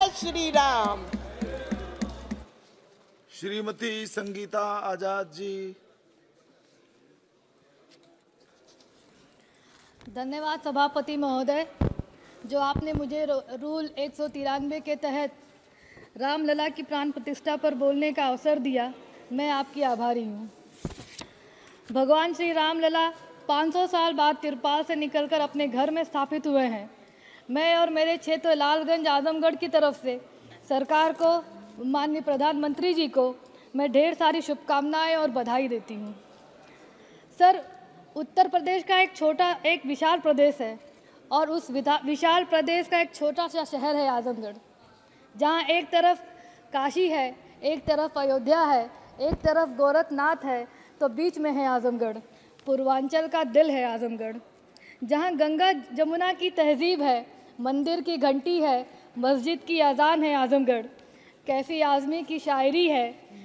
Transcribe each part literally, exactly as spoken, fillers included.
जय श्री राम। श्रीमती संगीता आजाद जी। धन्यवाद सभापति महोदय, जो आपने मुझे रूल एक सौ तिरानवे के तहत रामलला की प्राण प्रतिष्ठा पर बोलने का अवसर दिया। मैं आपकी आभारी हूँ। भगवान श्री रामलला पाँच सौ साल बाद तिरपाल से निकलकर अपने घर में स्थापित हुए हैं। मैं और मेरे क्षेत्र लालगंज आजमगढ़ की तरफ से सरकार को, माननीय प्रधानमंत्री जी को मैं ढेर सारी शुभकामनाएं और बधाई देती हूँ। सर, उत्तर प्रदेश का एक छोटा एक विशाल प्रदेश है और उस विशाल प्रदेश का एक छोटा सा शहर है आजमगढ़, जहाँ एक तरफ काशी है, एक तरफ अयोध्या है, एक तरफ गोरखनाथ है, तो बीच में है आजमगढ़। पूर्वांचल का दिल है आजमगढ़, जहाँ गंगा जमुना की तहजीब है, मंदिर की घंटी है, मस्जिद की अजान है आजमगढ़, कैफी आज़मी की शायरी है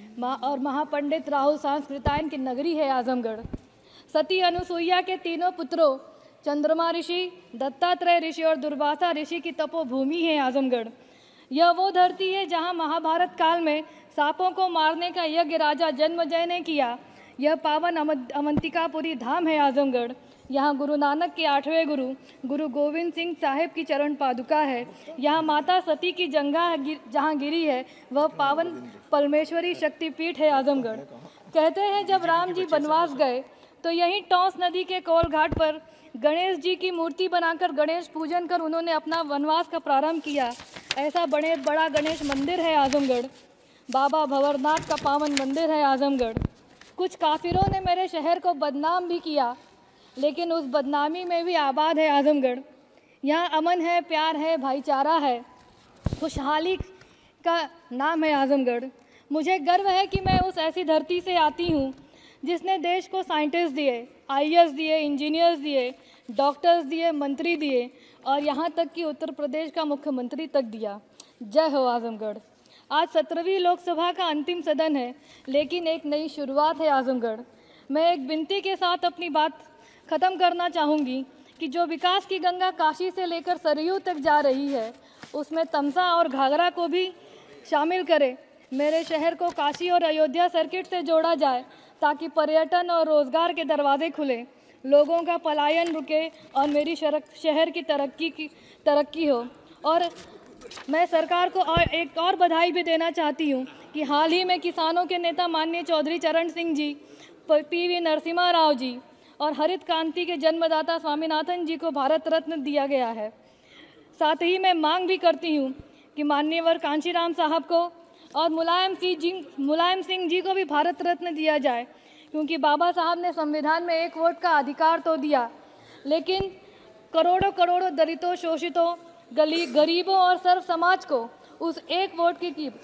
और महापंडित राहुल सांस्कृतायन की नगरी है आजमगढ़। सती अनुसुईया के तीनों पुत्रों चंद्रमा ऋषि, दत्तात्रेय ऋषि और दुर्वासा ऋषि की तपोभूमि है आजमगढ़। यह वो धरती है जहाँ महाभारत काल में सांपों को मारने का यज्ञ राजा जन्मजय ने किया। यह पावन अवंतिकापुरी धाम है आजमगढ़। यहाँ गुरु नानक के आठवें गुरु गुरु गोविंद सिंह साहिब की चरण पादुका है। यहाँ माता सती की जंगा जहाँ गिरी है, वह पावन परमेश्वरी शक्तिपीठ है आजमगढ़। कहते हैं जब राम जी बनवास गए तो यहीं टॉस नदी के कोल घाट पर गणेश जी की मूर्ति बनाकर गणेश पूजन कर उन्होंने अपना वनवास का प्रारंभ किया। ऐसा बड़े बड़ा गणेश मंदिर है आजमगढ़। बाबा भंवरनाथ का पावन मंदिर है आजमगढ़। कुछ काफिरों ने मेरे शहर को बदनाम भी किया, लेकिन उस बदनामी में भी आबाद है आजमगढ़। यहाँ अमन है, प्यार है, भाईचारा है, खुशहाली का नाम है आजमगढ़। मुझे गर्व है कि मैं उस ऐसी धरती से आती हूँ जिसने देश को साइंटिस्ट दिए, आई ए एस दिए, इंजीनियर्स दिए, डॉक्टर्स दिए, मंत्री दिए और यहाँ तक कि उत्तर प्रदेश का मुख्यमंत्री तक दिया। जय हो आजमगढ़। आज सत्रहवीं लोकसभा का अंतिम सदन है, लेकिन एक नई शुरुआत है आजमगढ़। मैं एक विनती के साथ अपनी बात ख़त्म करना चाहूँगी कि जो विकास की गंगा काशी से लेकर सरयू तक जा रही है, उसमें तमसा और घाघरा को भी शामिल करें। मेरे शहर को काशी और अयोध्या सर्किट से जोड़ा जाए ताकि पर्यटन और रोज़गार के दरवाजे खुले, लोगों का पलायन रुके और मेरी शहर की तरक्की की तरक्की हो। और मैं सरकार को और एक और बधाई भी देना चाहती हूँ कि हाल ही में किसानों के नेता माननीय चौधरी चरण सिंह जी, पी वी नरसिम्हा राव जी और हरित क्रांति के जन्मदाता स्वामीनाथन जी को भारत रत्न दिया गया है। साथ ही मैं मांग भी करती हूँ कि माननीय कांशीराम साहब को और मुलायम सिंह जी मुलायम सिंह जी को भी भारत रत्न दिया जाए, क्योंकि बाबा साहब ने संविधान में एक वोट का अधिकार तो दिया, लेकिन करोड़ों करोड़ों दलितों, शोषितों, गली गरीबों और सर्व समाज को उस एक वोट की कीमत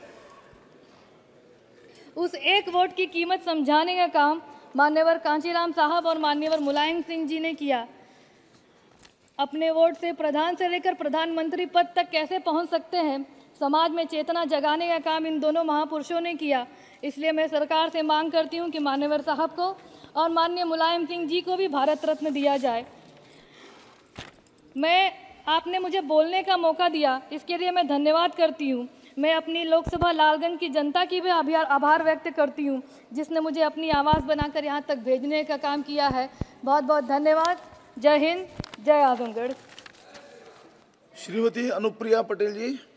उस एक वोट की कीमत समझाने का काम मान्यवर कांशीराम साहब और मान्यवर मुलायम सिंह जी ने किया। अपने वोट से प्रधान से लेकर प्रधानमंत्री पद तक कैसे पहुंच सकते हैं, समाज में चेतना जगाने का काम इन दोनों महापुरुषों ने किया। इसलिए मैं सरकार से मांग करती हूं कि मान्यवर साहब को और माननीय मुलायम सिंह जी को भी भारत रत्न दिया जाए। मैं आपने मुझे बोलने का मौका दिया, इसके लिए मैं धन्यवाद करती हूं। मैं अपनी लोकसभा लालगंज की जनता की भी आभार व्यक्त करती हूं, जिसने मुझे अपनी आवाज़ बनाकर यहां तक भेजने का काम किया है। बहुत बहुत धन्यवाद। जय हिंद, जय आजमगढ़। श्रीमती अनुप्रिया पटेल जी।